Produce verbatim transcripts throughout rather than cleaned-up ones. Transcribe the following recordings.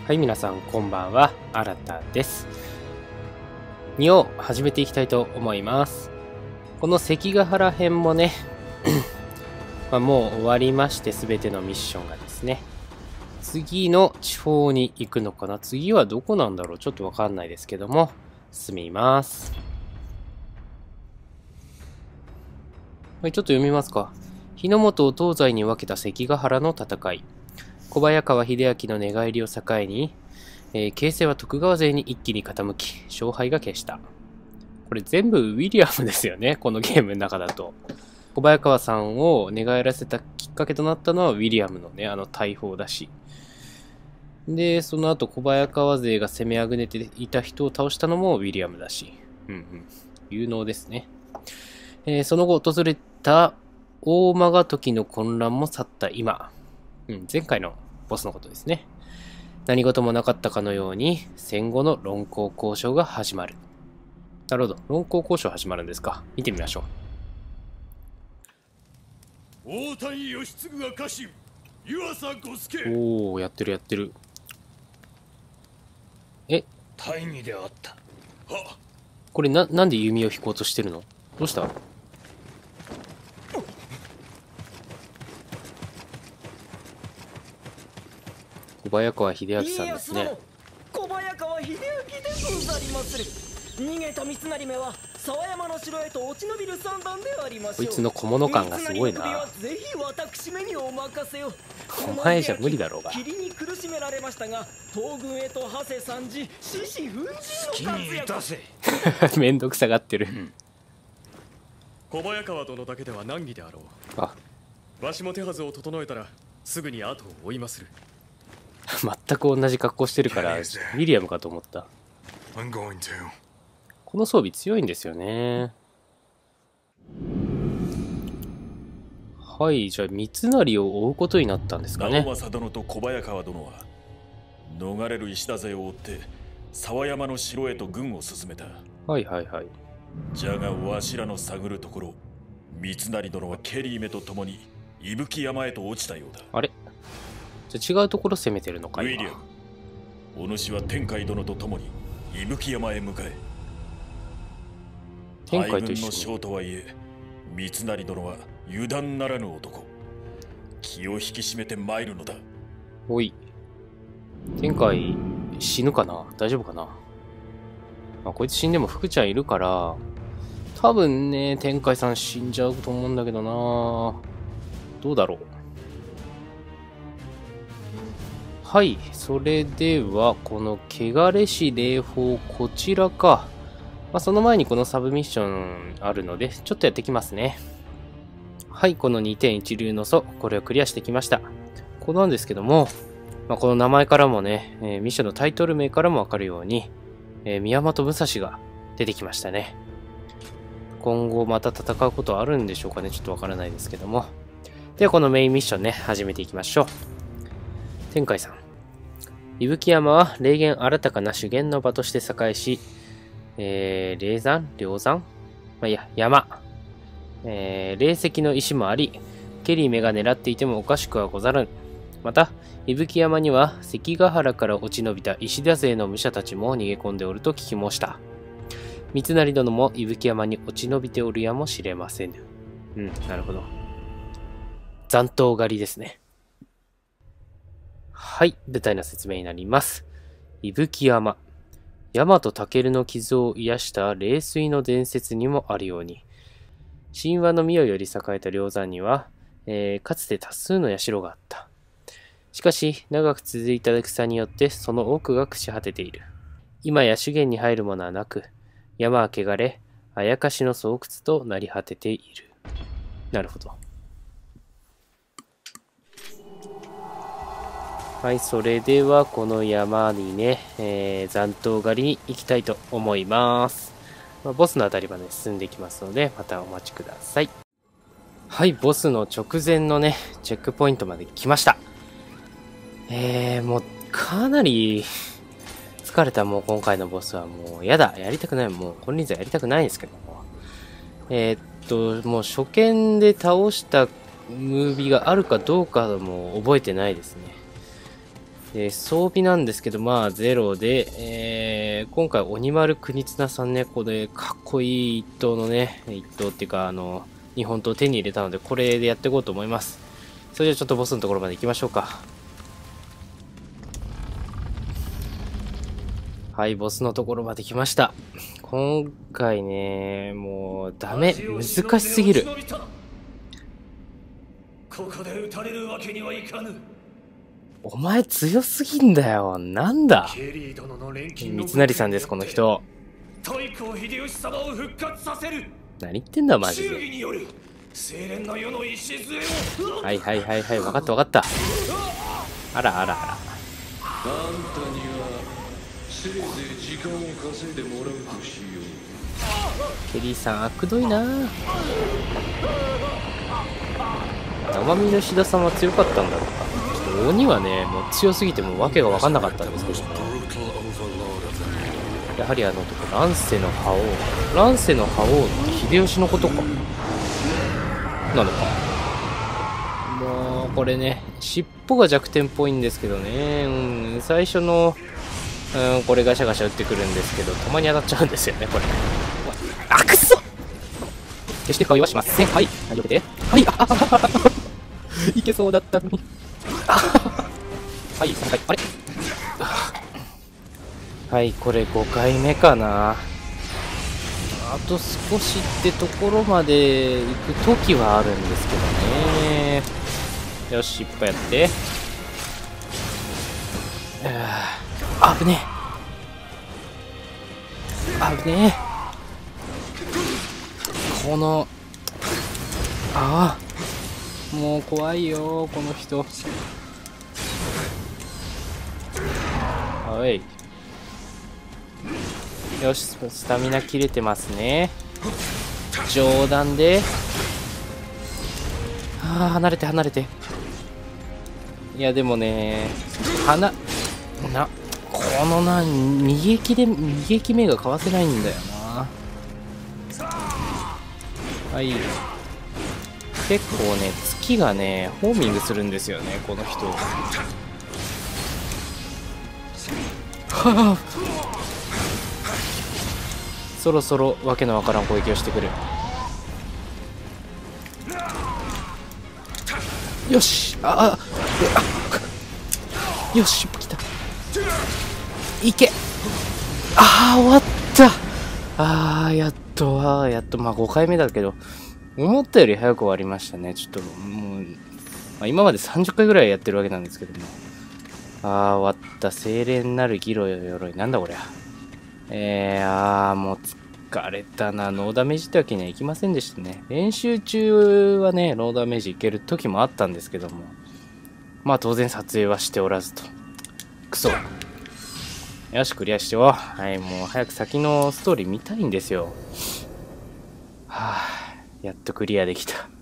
はい、皆さんこんばんは、新田です。にを始めていきたいと思います。この関ヶ原編もね、まあもう終わりまして、すべてのミッションがですね、次の地方に行くのかな。次はどこなんだろう、ちょっとわかんないですけども、進みます。はい、ちょっと読みますか。日の本を東西に分けた関ヶ原の戦い。小早川秀明の寝返りを境に、えー、形勢は徳川勢に一気に傾き、勝敗が決した。これ全部ウィリアムですよね、このゲームの中だと。小早川さんを寝返らせたきっかけとなったのはウィリアムのね、あの大砲だし。で、その後小早川勢が攻めあぐねていた人を倒したのもウィリアムだし。うんうん。有能ですね。えー、その後訪れた大間時の混乱も去った今。うん、前回のボスのことですね。何事もなかったかのように戦後の論功交渉が始まる。なるほど。論功交渉始まるんですか。見てみましょう。大谷義継が家臣、湯浅五助。 おお、やってるやってる。え、 大義であった。はこれな、なんで弓を引こうとしてるの？どうした？小早川秀明さんですね。 小早川秀明でござりまする。逃げた三成めは沢山の城へと落ち延びる算段でありましょう。 こいつの小物感がすごいな。 ぜひ私めにお任せを。 お前じゃ無理だろうが。 霧に苦しめられましたが、東軍へと馳せ参じ、獅子奮迅の活躍。 めんどくさがってる、うん、 小早川殿だけでは難儀であろう。 あ、 わしも手はずを整えたらすぐに後を追いまする。 全く同じ格好してるからウィリアムかと思った。この装備強いんですよね。はい、じゃあ三成を追うことになったんですかね。 直政殿と小早川殿は逃れる石田勢を追って沢山の城へと軍を進めた。 はいはいはい。 じゃがわしらの探るところ、三成殿はケリーめと共に伊吹山へと落ちたようだ。 あれ、じゃあ違うところ攻めてるのか。 ウィリアム、お主は天海殿と共に伊吹山へ向かえ。 天海と一緒に。 大軍の将とはいえ三成殿は油断ならぬ男。気を引き締めて参るのだ。 おい、天海死ぬかな、大丈夫かな。まあ、こいつ死んでも福ちゃんいるから多分ね、天海さん死んじゃうと思うんだけどな。どうだろう。はい、それではこの汚れし霊峰、こちらか。まあ、その前にこのサブミッションあるのでちょっとやってきますね。はい、この にてんいち 流の祖、これをクリアしてきました。ここなんですけども、まあ、この名前からもね、えー、ミッションのタイトル名からもわかるように、えー、宮本武蔵が出てきましたね。今後また戦うことあるんでしょうかね、ちょっとわからないですけども。ではこのメインミッションね、始めていきましょう。天海さん。伊吹山は霊源新たかな修験の場として栄えし、えー、霊山霊山まあ、いや、山。えー、霊石の石もあり、ケリーめが狙っていてもおかしくはござらん。また、伊吹山には関ヶ原から落ち延びた石田勢の武者たちも逃げ込んでおると聞き申した。三成殿も伊吹山に落ち延びておるやもしれませぬ。うん、なるほど。残党狩りですね。はい、舞台の説明になります。伊吹山。大和武の傷を癒した霊水の伝説にもあるように、神話の御代より栄えた霊山には、えー、かつて多数の社があった。しかし、長く続いた戦によってその多くが朽ち果てている。今や資源に入るものはなく、山は汚れ、あやかしの巣窟となり果てている。なるほど。はい、それではこの山にね、えー、残党狩りに行きたいと思います。まあ、ボスのあたりまで進んでいきますので、またお待ちください。はい、ボスの直前のね、チェックポイントまで来ました。えー、もう、かなり、疲れた。もう今回のボスはもう、やだ。やりたくない。もう、金輪際やりたくないんですけども。えー、っと、もう初見で倒したムービーがあるかどうかも覚えてないですね。 で装備なんですけど、まあゼロで、えー、今回鬼丸国綱さんね、ここでかっこいい一頭のね、一頭っていうか、あの、日本刀を手に入れたので、これでやっていこうと思います。それじゃあちょっとボスのところまで行きましょうか。はい、ボスのところまで来ました。今回ね、もうダメ、難しすぎる。 ここで撃たれるわけにはいかぬ。 お前強すぎんだよ。なんだ。 ケリー殿の錬金三成さんです、この人。 太閤秀吉様を復活させる。 何言ってんだ、マジで。 忠義による清廉な世の礎を。 はいはいはいはい、分かった分かった。あらあらあら。 あんたにはせいぜい時間を稼いでもらうとしよう。 ケリーさん悪どいな。生身の志田さんは強かったんだろうか。ちょっと鬼はね、もう強すぎてもう訳が分かんなかったんですけどね。やはりあの男、乱世の覇王。乱世の覇王って秀吉のことか。なのか。もう、これね、尻尾が弱点っぽいんですけどね。うん、最初の、うん、これガシャガシャ打ってくるんですけど、たまに当たっちゃうんですよね、これ。あ、くそ決して顔はしません。はい。はい、よけて。はい、あははは。いけそうだったのに。はい、さんかい。あれはい、これごかいめかな。あと少しってところまで行くときはあるんですけどね。よし、いっぱいやって。あぶねえ。あぶねえ。この、ああ、もう怖いよ、この人。はい。よし、スタミナ切れてますね。冗談で。ああ、離れて離れて。いや、でもね、花、な、このな、逃げ気で、逃げ気目がかわせないんだよな。はい。結構ね、月がね、ホーミングするんですよね、この人。はあ、そろそろわけのわからん攻撃をしてくる。よし、ああ、よし、来た。いけ。ああ、終わった。ああ、やっとは、やっと、まあごかいめだけど、思ったより早く終わりましたね。ちょっともう、まあ、今までさんじゅっかいぐらいやってるわけなんですけども。ああ、終わった。清廉なる義路よ鎧。なんだこりゃ。えー、ああ、もう疲れたな。ノーダメージってわけにはいきませんでしたね。練習中はね、ノーダメージいける時もあったんですけども。まあ当然撮影はしておらずと。クソ。よし、クリアしてよ。はい、もう早く先のストーリー見たいんですよ。はあ、やっとクリアできた。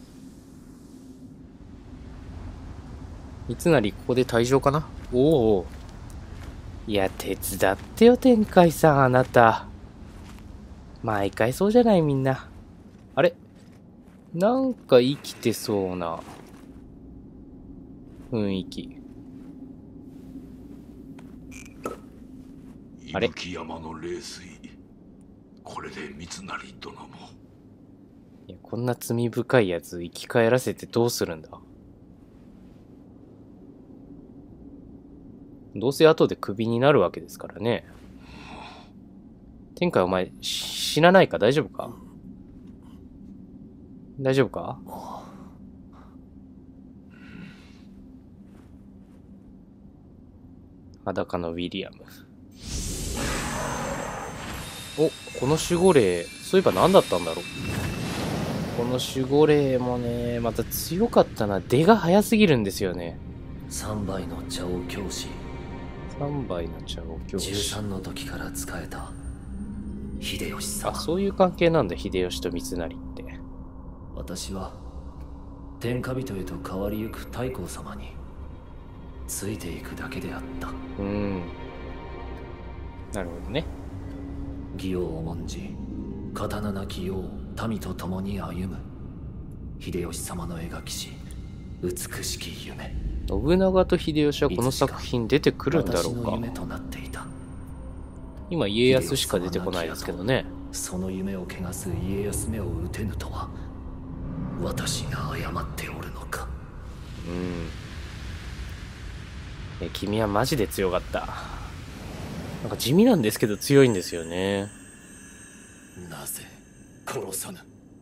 三成、ここで退場かな。おお。いや、手伝ってよ、天海さん、あなた。毎回そうじゃない、みんな。あれ？なんか生きてそうな雰囲気。あれ？ 伊吹山の冷水。これで三成殿も。 いや、こんな罪深いやつ生き返らせてどうするんだ。どうせ後でクビになるわけですからね。天海、お前死なないか？大丈夫か？大丈夫か？裸のウィリアム。お、この守護霊、そういえば何だったんだろう。この守護霊もね、また強かったな。出が早すぎるんですよね。 三杯の茶を教師。 三杯の茶を教師。 じゅうさんの時から仕えた秀吉様。 あ、そういう関係なんだ、秀吉と三成って。 私は天下人へと変わりゆく太閤様についていくだけであった。 うん。なるほどね。 義を重んじ、刀なき世を民と共に歩む秀吉様の描きし美しき夢。 信長と秀吉はこの作品出てくるんだろうか。 私の夢となっていた。 今家康しか出てこないですけどね。 その夢を汚す家康めを討てぬとは私が誤っておるのか。 うん。え、君はマジで強かった。なんか地味なんですけど強いんですよね。 なぜ殺さぬ。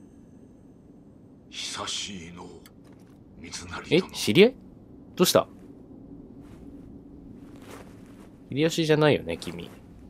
久しいの三成え、 殿。 知り合い？どうした？秀吉じゃないよね、君。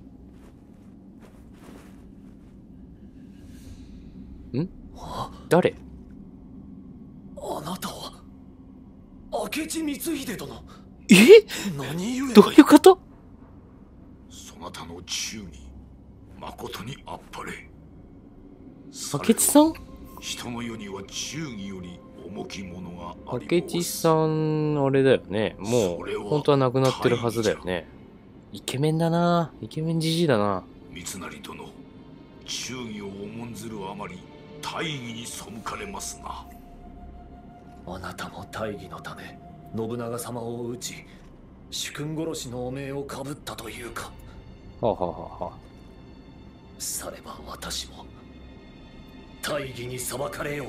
ん？誰？ あなたは明智光秀殿。 え？ 何故。 どういうこと？ そなたの忠義誠にあっぱれ。 明智さん？ 人の世には忠義より重きものがあり明智さん、あれだよね。もそれはう、本当は亡くなってるはずだよね。イケメンだな。イケメンじじいだな。 三成殿、忠義を重んずるあまり大義に背かれますな。 あなたも大義のため信長様を討ち主君殺しの汚名をかぶったというか。 はあ、はあはあはあ、 されば私も大義に裁かれよう。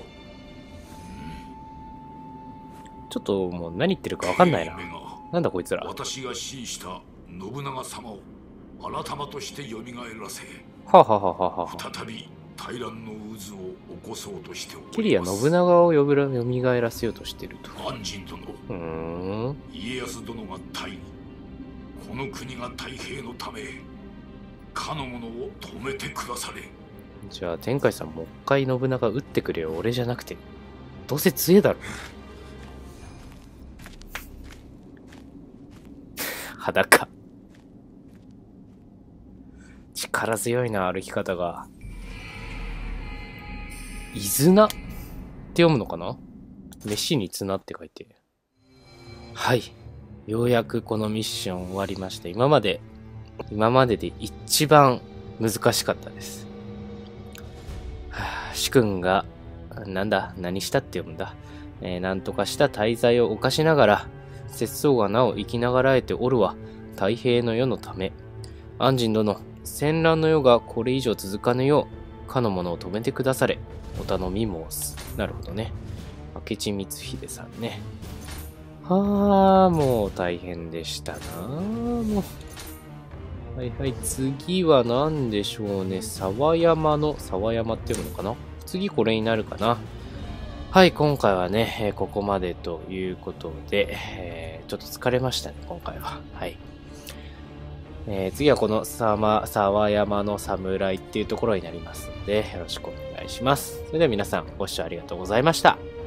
ちょっともう何言ってるかわかんないな。 ケリーめがなんだこいつら。は私が死した信長様を改まとして蘇らせ、 あ、はあはあはあはあ、 再び大乱の渦を起こそうとしております。 ケリは信長を呼ぶら蘇らせようとしてると。 安仁殿、 うーん。 家康殿が大義、この国が太平のためかの者を止めてくだされ。 じゃあ天海さんもう一回信長撃ってくれよ。俺じゃなくて。どうせ強えだろ。裸。力強いな、歩き方が。伊豆名って読むのかな？飯に綱って書いて。はい。ようやくこのミッション終わりました。今まで、今までで一番難しかったです。はぁ、主君が、なんだ、何したって読むんだ。えー、なんとかした大罪を犯しながら、節操がなお生きながらえておるは、太平の世のため。安仁殿、戦乱の世がこれ以上続かぬよう、かの者を止めてくだされ。お頼み申す。なるほどね。明智光秀さんね。はあ、もう大変でしたな。もう。はいはい、次は何でしょうね。沢山の、沢山って読むのかな？次これになるかな。はい、今回はね、えー、ここまでということで、えー、ちょっと疲れましたね、今回は。はい。えー、次はこの沢、沢山の侍っていうところになりますので、よろしくお願いします。それでは皆さん、ご視聴ありがとうございました。